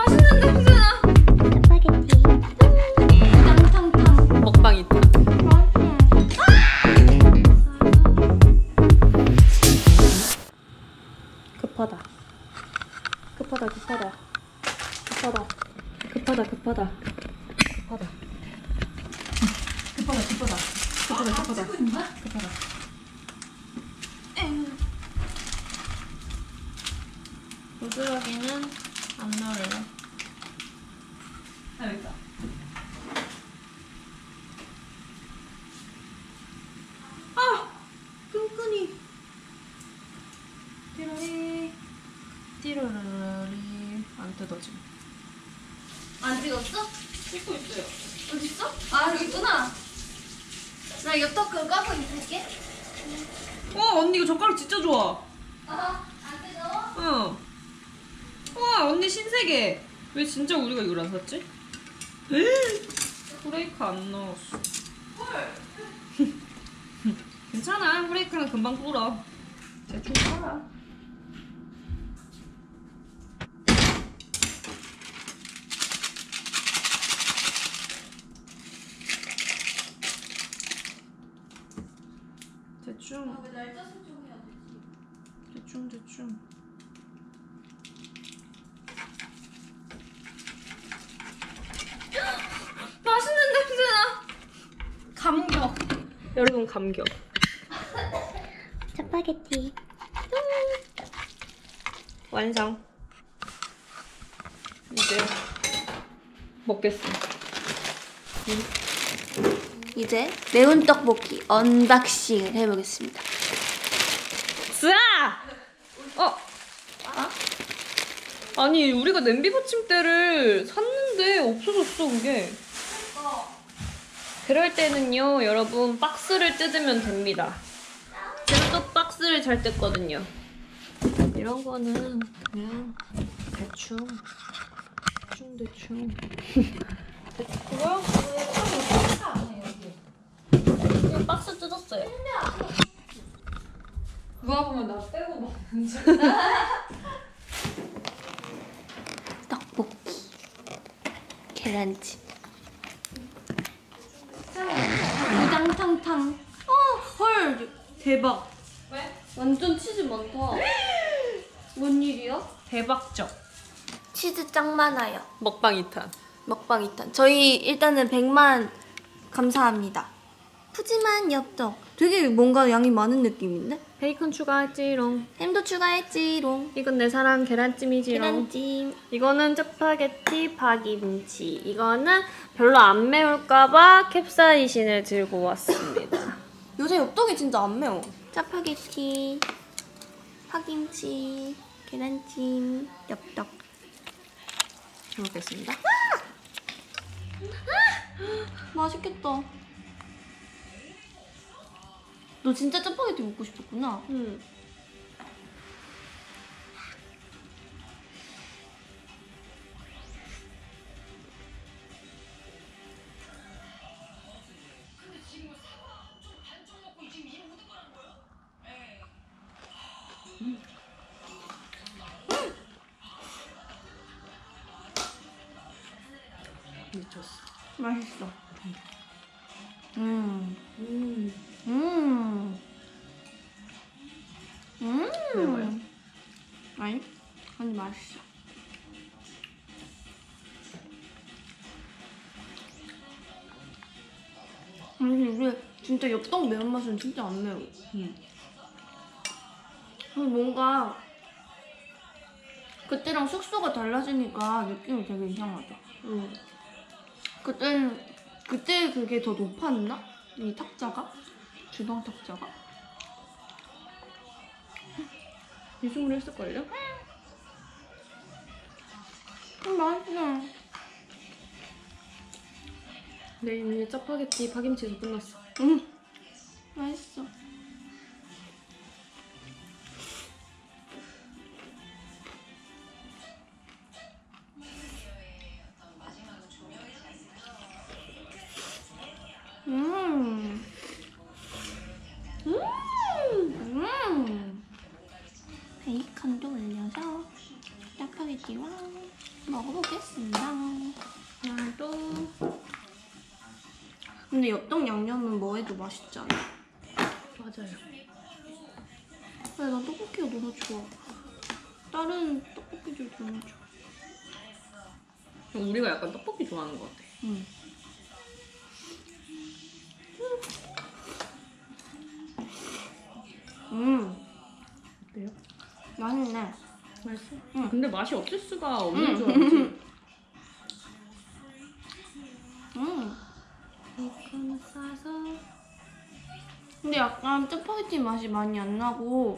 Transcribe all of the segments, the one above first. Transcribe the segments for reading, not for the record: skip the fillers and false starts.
맛있는 냄새나. 짜파게티. 탕탕탕. 먹방 이타. 급하다. 급하다. 급하다. 급하다. 급하다. 급하다. 급하다. 급하다. 급하다. 급하다. 급하다. 급하다. 부스러기는 안 넣을래. 아, 여기 있다. 아! 끈끈이. 띠로리. 띠로리. 안 뜯어짐. 안 찍었어? 찍고 있어요. 어디 있어? 아 여기 있구나. 나 엽떡 그거 까고 있을게. 언니 이거 젓가락 진짜 좋아. 안 뜨거워? 응. 와, 언니 신세계. 왜 진짜 우리가 이걸 안 샀지? 후레이크 안 넣었어. 헐. 괜찮아. 후레이크는 금방 불어. 대충 팔아. 대충. 왜 날짜 설정해야 되지? 대충. 맛있는 냄새나. 감격. 여러분 감격. 짜파게티. 완성. 이제 먹겠어. 이제 매운 떡볶이 언박싱을 해보겠습니다. 쓰아! 아니 우리가 냄비 받침대를 샀는데 없어졌어 그게. 그럴 때는요 여러분 박스를 뜯으면 됩니다. 제가 또 박스를 잘 뜯거든요. 이런 거는 그냥 대충. 그거요? 그냥 박스 뜯었어요. 그거 보면 나 빼고 먹는 줄. 떡볶이. 계란찜. 우당탕탕. 헐 대박. 왜? 완전 치즈 많다. 뭔 일이야? 대박적. 치즈 짱 많아요. 먹방 2탄. 먹방 2탄. 저희 일단은 100만 감사합니다. 푸짐한 엽떡. 되게 뭔가 양이 많은 느낌인데? 베이컨 추가했지롱. 햄도 추가했지롱. 이건 내 사랑 계란찜이지롱. 계란찜. 이거는 짜파게티 파김치. 이거는 별로 안 매울까봐 캡사이신을 들고 왔습니다. 요새 엽떡이 진짜 안 매워. 짜파게티, 파김치, 계란찜, 엽떡. 잘 먹겠습니다. 맛있겠다. 너 진짜 짜파게티 먹고 싶었구나. 응. 미쳤어. 맛있어. 매워요? 아니, 아니 맛있어. 아니 이게 진짜 엽떡 매운맛은 진짜 안 매워. 뭔가 그때랑 숙소가 달라지니까 느낌이 되게 이상하다. 그때 그게 더 높았나? 이 탁자가? 주방 탁자가? 이승으로 했을걸요? 맛있어. 네, 이제 짜파게티 파김치에서 끝났어. 맛있어. 베이컨도 올려서 짜파게티와 먹어볼게요. 먹어보겠습니다. 나도. 근데 엽떡 양념은 뭐 해도 맛있지 않아? 맞아요. 나 떡볶이가 너무 좋아. 다른 떡볶이들 너무 좋아. 우리가 약간 떡볶이 좋아하는 것 같아. 응. 어때요? 맛있네. 맛있어? 응. 근데 맛이 없을 수가 없는 줄 알았지. 베이컨 싸서. 근데 약간 짜파게티 맛이 많이 안 나고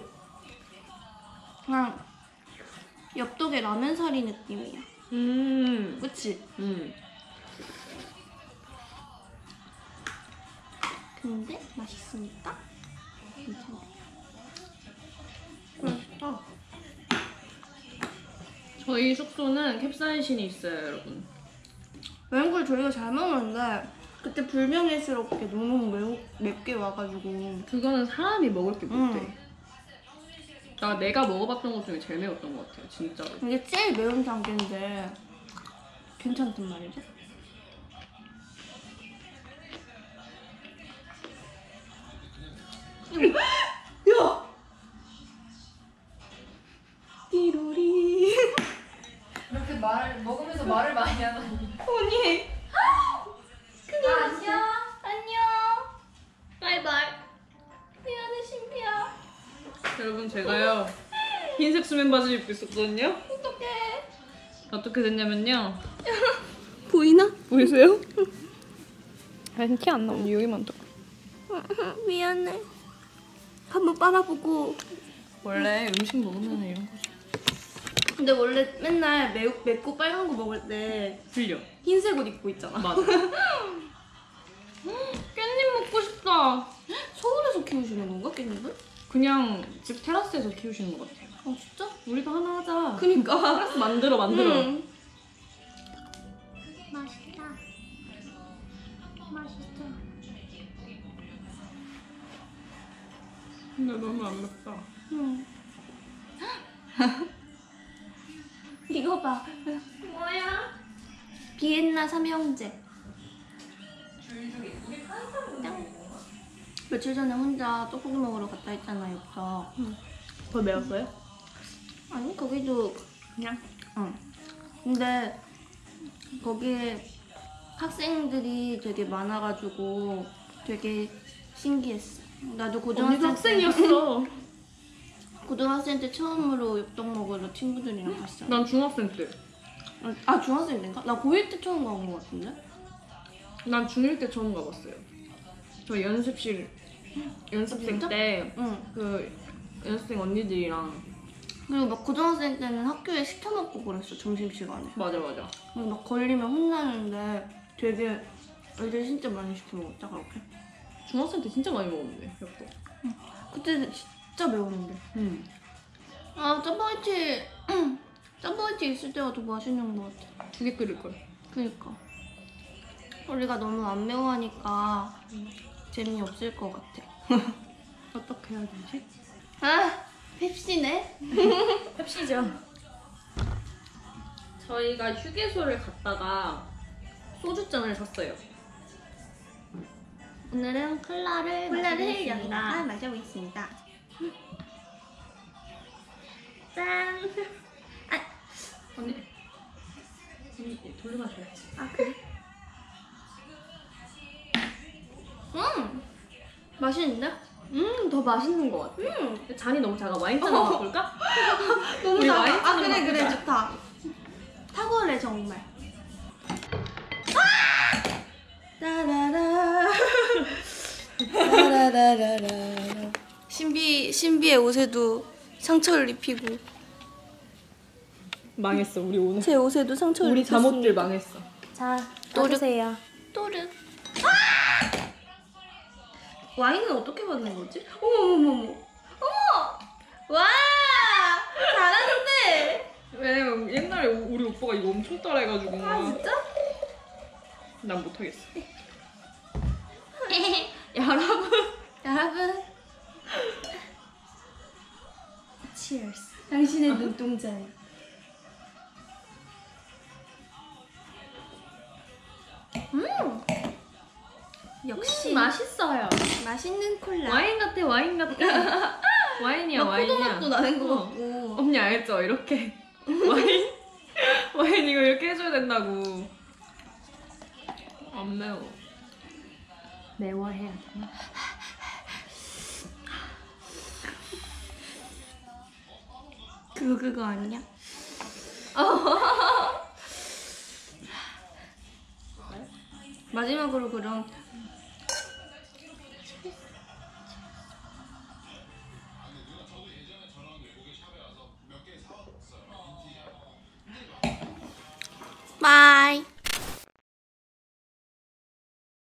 그냥 엽떡의 라면사리 느낌이야. 그치? 근데 맛있으니까 괜찮아. 맛있다. 저희 숙소는 캡사이신이 있어요, 여러분. 매운 저희가 잘 먹었는데 그때 불명예스럽게 너무 맵게 와가지고. 그거는 사람이 먹을 게 못돼. 내가 먹어봤던 것 중에 제일 매웠던 것 같아요, 진짜로. 이게 제일 매운 단계인데 괜찮단 말이죠? 야! 띠로리. 이렇게 먹으면서 말을 많이 하다니. 언니. 안녕. 안녕. 바이바이. 미안해 신비야. 여러분, 제가요 흰색 수면 바지 입고 있었거든요. 어떡해. 어떻게 됐냐면요. 보이나? 보이세요? 아니, 티 안 나오니 여기만 더. 미안해. 한번 빨아보고. 원래 음식 먹으면 이런 거죠. 근데 원래 맨날 맵고 빨간 거 먹을 때 들려. 흰색 옷 입고 있잖아. 맞아. 깻잎 먹고 싶다. 서울에서 키우시는 건가 깻잎을? 그냥 집 테라스에서 키우시는 것 같아요. 아 진짜? 우리도 하나 하자. 그니까. 테라스 만들어. 응. 맛있다. 맛있어. 근데 너무 안 맵다. 응. 이거 봐. 뭐야? 비엔나 삼형제. 며칠 전에 혼자 떡볶이 먹으러 갔다 했잖아, 엽서. 더 매웠어요? 아니, 거기도 그냥. 응. 근데 거기에 학생들이 되게 많아가지고 되게 신기했어. 나도 언니도 학생이었어. 고등학생 때 처음으로 엽떡 먹으러 친구들이랑 갔어. 난 중학생 때. 아 중학생 때인가? 나 고1 때 처음 가본 것 같은데? 난 중1 때 처음 가봤어요. 저 연습생 진짜? 때 응. 그 연습생 언니들이랑. 그리고 막 고등학생 때는 학교에 시켜먹고 그랬어, 점심시간에. 맞아. 그리고 막 걸리면 혼나는데 되게 애들 진짜 많이 시켜먹었다, 그렇게. 중학생 때 진짜 많이 먹었는데, 엽떡. 그때 진짜 매웠는데. 아 짜파게티 있을 때가 더 맛있는 것 같아. 2개 끓일걸. 그니까 우리가 너무 안 매워하니까 재미없을 것 같아. 어떻게 해야 되지? 아 펩시네. 펩시죠. 저희가 휴게소를 갔다가 소주잔을 샀어요. 오늘은 콜라를 마셔보겠습니다. 마셔보겠습니다. 짠! 언니 돌려마셔야지. 아 그래? 맛있는데? 더 맛있는 것 같아. 근데 잔이 너무 작아. 와인잔으로 바꿀까? 너무 우리 작아. 와인잔으로 그래 바꾸자. 좋다. 탁월해 정말. 따라라. 따라라라라. 신비의 옷에도 상처를 입히고 망했어 우리 오늘. 제 옷에도 상처를 우리 입혔습니다. 잠옷들 망했어. 자, 떠주세요. 또르. 와인은 어떻게 받는 거지? 어머. 와! 잘하는데. 왜냐면 옛날에 우리 오빠가 이거 엄청 따라해가지고. 아 진짜? 난 못하겠어. 여러분. Cheers. 당신의 눈동자에. 역시 맛있어요. 맛있는 콜라. 와인 같아, 와인 같아. 와인이야, 막 와인이야. 포도맛도 나는 것 어. 같고. 언니 알죠? 이렇게 와인 이거 이렇게 해줘야 된다고. 안 매워. 매워해야 되나? 그거 아니야? 마지막으로 그럼